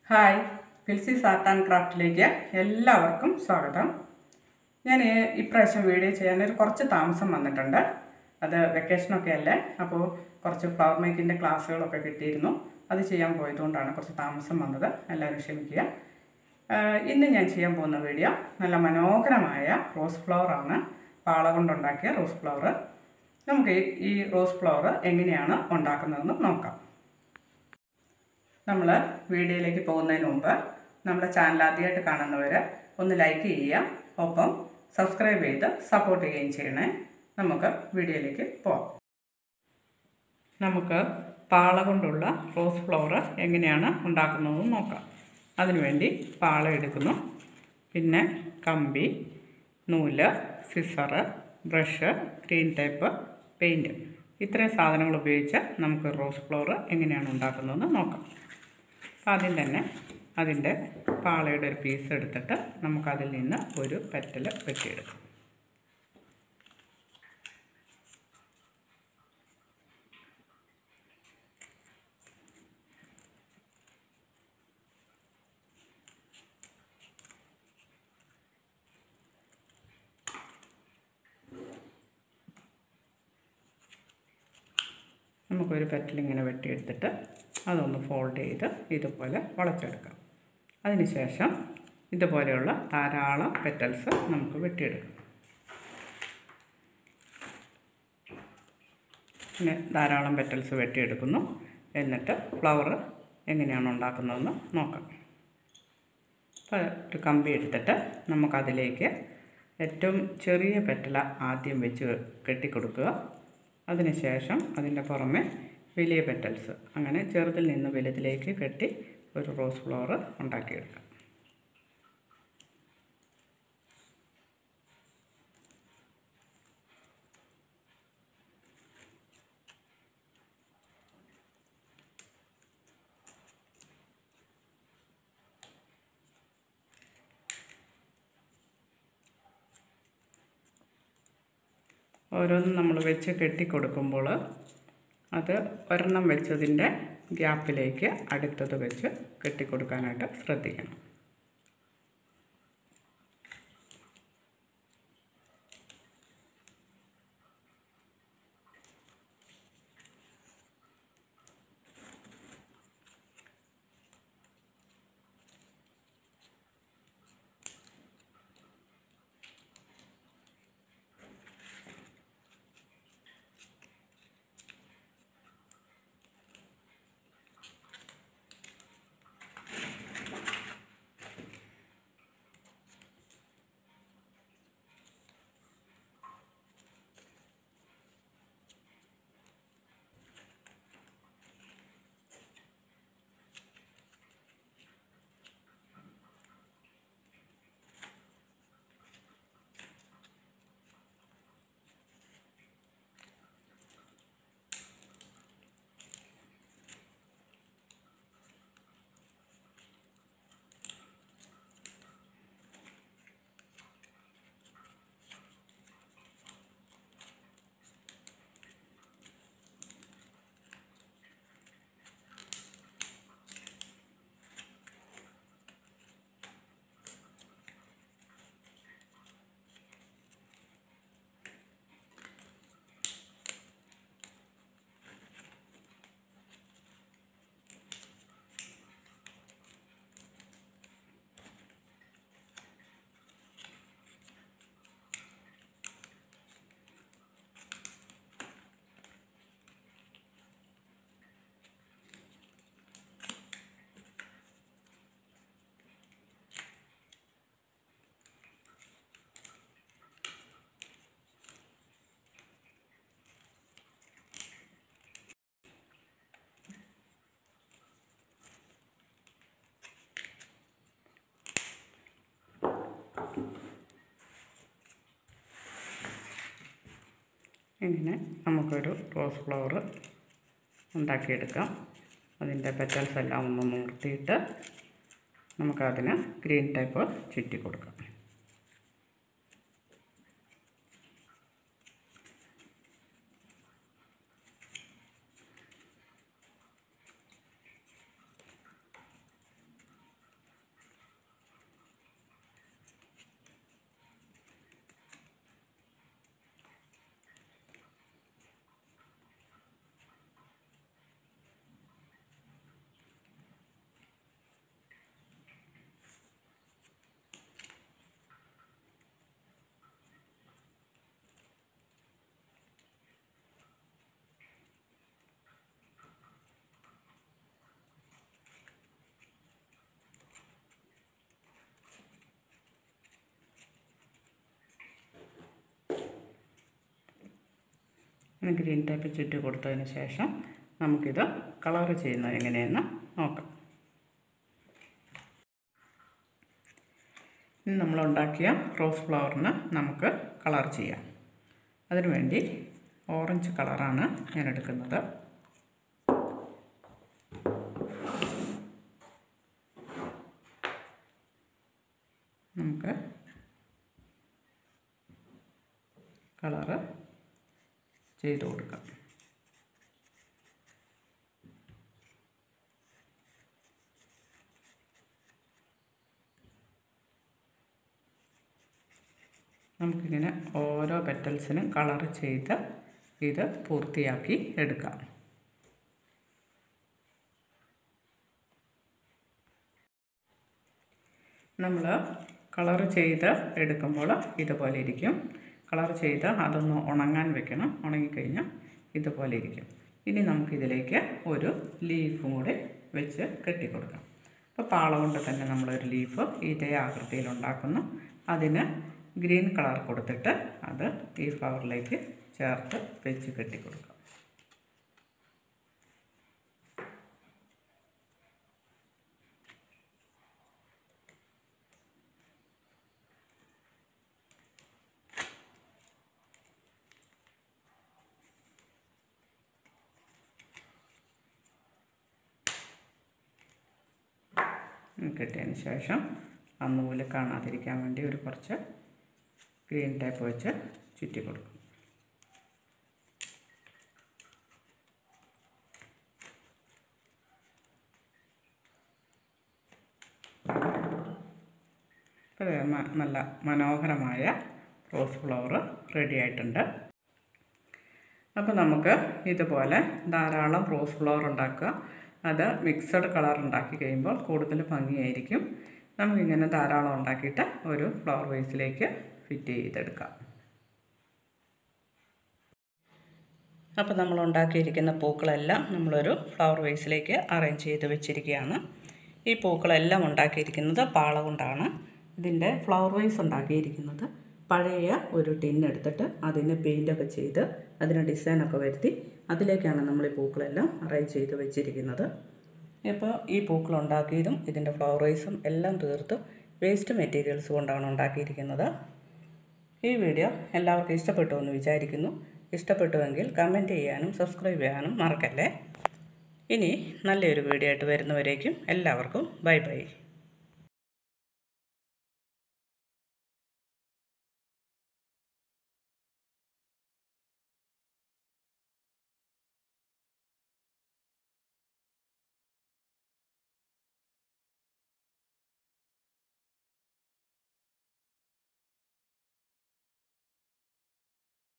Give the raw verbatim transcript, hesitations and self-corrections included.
Hi, പിൽസീസ് art and ക്രാഫ്റ്റിലേക്ക് എല്ലാവർക്കും സ്വാഗതം. ഞാൻ ഇപ്രാവശ്യം വീഡിയോ ചെയ്യാനൊരു കുറച്ച് താമസം വന്നിട്ടുണ്ട്. അത് വെക്കേഷനൊക്കെ അല്ലേ, അപ്പോൾ കുറച്ച് ഫ്ലവർ മേക്കിൻ്റെ ക്ലാസ്സുകളൊക്കെ കിട്ടിയിരുന്നു. അത് ചെയ്യാൻ പോയതുകൊണ്ടാണ് കുറച്ച് താമസം വന്നത്. എല്ലാവരും ക്ഷമിക്കുക. ഇന്ന് ഞാൻ ചെയ്യാൻ പോകുന്ന വീഡിയോ നല്ല മനോഹരമായ റോസ് ഫ്ലവറാണ്. പാള കൊണ്ടുണ്ടാക്കിയ റോസ് ഫ്ലവർ. നമുക്ക് ഈ റോസ് ഫ്ലവർ എങ്ങനെയാണ് ഉണ്ടാക്കുന്നതെന്ന് നോക്കാം. നമ്മൾ വീഡിയോയിലേക്ക് പോകുന്നതിന് മുമ്പ് നമ്മുടെ ചാനൽ ആദ്യമായിട്ട് കാണുന്നവർ ഒന്ന് ലൈക്ക് ചെയ്യുക, ഒപ്പം സബ്സ്ക്രൈബ് ചെയ്ത് സപ്പോർട്ട് ചെയ്യുകയും ചെയ്യണേ. നമുക്ക് വീഡിയോയിലേക്ക് പോകാം. നമുക്ക് പാള കൊണ്ടുള്ള റോസ് ഫ്ലവർ എങ്ങനെയാണ് ഉണ്ടാക്കുന്നതെന്ന് നോക്കാം. അതിനുവേണ്ടി പാള എടുക്കുന്നു, പിന്നെ കമ്പി, നൂല്, scissor, brush, green tape, paint, ഇത്രയും സാധനങ്ങൾ ഉപയോഗിച്ച് നമുക്ക് റോസ് ഫ്ലവർ എങ്ങനെയാണ് ഉണ്ടാക്കുന്നതെന്ന് നോക്കാം. ആദ്യം തന്നെ അതിൻ്റെ പാളയുടെ ഒരു പീസ് എടുത്തിട്ട് നമുക്കതിൽ നിന്ന് ഒരു പെറ്റൽ വെട്ടിയെടുക്കാം. നമുക്കൊരു പെറ്റലിങ്ങനെ വെട്ടിയെടുത്തിട്ട് അതൊന്ന് ഫോൾഡ് ചെയ്ത് ഇതുപോലെ വളച്ചെടുക്കാം. അതിനുശേഷം ഇതുപോലെയുള്ള ധാരാളം പെറ്റൽസ് നമുക്ക് വെട്ടിയെടുക്കാം. പിന്നെ ധാരാളം പെറ്റൽസ് വെട്ടിയെടുക്കുന്നു. എന്നിട്ട് ഫ്ലവർ എങ്ങനെയാണ് ഉണ്ടാക്കുന്നതെന്ന് നോക്കാം. അപ്പോൾ ഒരു കമ്പി എടുത്തിട്ട് നമുക്കതിലേക്ക് ഏറ്റവും ചെറിയ പെറ്റല ആദ്യം വെച്ച് കെട്ടിക്കൊടുക്കുക. അതിനുശേഷം അതിൻ്റെ പുറമെ വലിയ പെറ്റൽസ്, അങ്ങനെ ചെറുതിൽ നിന്ന് വലുതിലേക്ക് കെട്ടി ഒരു റോസ് ഫ്ലവർ ഉണ്ടാക്കിയെടുക്കാം. ഓരോന്നും നമ്മൾ വെച്ച് കെട്ടിക്കൊടുക്കുമ്പോൾ അത് ഒരെണ്ണം വെച്ചതിൻ്റെ ഗ്യാപ്പിലേക്ക് അടുത്തത് വെച്ച് കെട്ടിക്കൊടുക്കാനായിട്ട് ശ്രദ്ധിക്കണം. ഇങ്ങനെ നമുക്കൊരു റോസ് ഫ്ലവർ ഉണ്ടാക്കിയെടുക്കാം. അതിൻ്റെ പെറ്റൽസ് എല്ലാം ഒന്ന് നിർത്തിയിട്ട് നമുക്കതിന് ഗ്രീൻ ടേപ്പ് ചുറ്റി കൊടുക്കാം. ഗ്രീൻ ടേപ്പ് ചുറ്റി കൊടുത്തതിന് ശേഷം നമുക്കിത് കളർ ചെയ്യുന്നത് എങ്ങനെയെന്ന് നോക്കാം. ഇനി നമ്മളുണ്ടാക്കിയ റോസ് ഫ്ലവറിന് നമുക്ക് കളർ ചെയ്യാം. അതിനുവേണ്ടി ഓറഞ്ച് കളറാണ് ഞാൻ എടുക്കുന്നത്. നമുക്ക് കളറ് ചെയ്ത് കൊടുക്കാം. നമുക്കിങ്ങനെ ഓരോ പെറ്റൽസിനും കളർ ചെയ്ത് ഇത് പൂർത്തിയാക്കി എടുക്കാം. നമ്മൾ കളർ ചെയ്ത് എടുക്കുമ്പോൾ ഇതുപോലെ ഇരിക്കും. കളർ ചെയ്ത് അതൊന്ന് ഉണങ്ങാൻ വെക്കണം. ഉണങ്ങിക്കഴിഞ്ഞാൽ ഇതുപോലെ ഇരിക്കും. ഇനി നമുക്കിതിലേക്ക് ഒരു ലീഫും കൂടി വെച്ച് കെട്ടിക്കൊടുക്കാം. അപ്പോൾ പാള കൊണ്ട് തന്നെ നമ്മളൊരു ലീഫ് ഇതേ ആകൃതിയിൽ ഉണ്ടാക്കുന്നു. അതിന് ഗ്രീൻ കളർ കൊടുത്തിട്ട് അത് ഈ ഫ്ലവറിലേക്ക് ചേർത്ത് വെച്ച് കെട്ടിക്കൊടുക്കാം. കെട്ടിയതിന് ശേഷം ആ നൂല് കാണാതിരിക്കാൻ വേണ്ടി ഒരു കുറച്ച് ഗ്രീൻ ടേപ്പ് വെച്ച് ചുറ്റി കൊടുക്കും. അപ്പോൾ നല്ല മനോഹരമായ റോസ് ഫ്ലവർ റെഡി ആയിട്ടുണ്ട്. അപ്പോൾ നമുക്ക് ഇതുപോലെ ധാരാളം റോസ് ഫ്ലവർ ഉണ്ടാക്കുക. അത് മിക്സഡ് കളർ ഉണ്ടാക്കി കഴിയുമ്പോൾ കൂടുതൽ ഭംഗിയായിരിക്കും. നമുക്കിങ്ങനെ ധാരാളം ഉണ്ടാക്കിയിട്ട് ഒരു ഫ്ലവർ വേസിലേക്ക് ഫിറ്റ് ചെയ്തെടുക്കാം. അപ്പോൾ നമ്മൾ ഉണ്ടാക്കിയിരിക്കുന്ന പൂക്കളെല്ലാം നമ്മളൊരു ഫ്ലവർ വേസിലേക്ക് അറേഞ്ച് ചെയ്ത് വെച്ചിരിക്കുകയാണ്. ഈ പൂക്കളെല്ലാം ഉണ്ടാക്കിയിരിക്കുന്നത് പാള കൊണ്ടാണ്. ഇതിൻ്റെ ഫ്ലവർ വേസ് ഉണ്ടാക്കിയിരിക്കുന്നത് പഴയ ഒരു ടിന്നെടുത്തിട്ട് അതിന് പെയിൻ്റൊക്കെ ചെയ്ത് അതിന് ഡിസൈനൊക്കെ വരുത്തി അതിലേക്കാണ് നമ്മൾ ഈ പൂക്കളെല്ലാം അറേഞ്ച് ചെയ്ത് വെച്ചിരിക്കുന്നത്. ഇപ്പോൾ ഈ പൂക്കൾ ഉണ്ടാക്കിയതും ഇതിൻ്റെ ഫ്ലവർ വേസും എല്ലാം തീർത്ത് വേസ്റ്റ് മെറ്റീരിയൽസ് കൊണ്ടാണ് ഉണ്ടാക്കിയിരിക്കുന്നത്. ഈ വീഡിയോ എല്ലാവർക്കും ഇഷ്ടപ്പെട്ടു എന്ന് വിചാരിക്കുന്നു. ഇഷ്ടപ്പെട്ടുവെങ്കിൽ കമൻറ്റ് ചെയ്യാനും സബ്സ്ക്രൈബ് ചെയ്യാനും മറക്കല്ലേ. ഇനി നല്ലൊരു വീഡിയോ ആയിട്ട് വരുന്നവരേക്കും എല്ലാവർക്കും ബൈ ബൈ.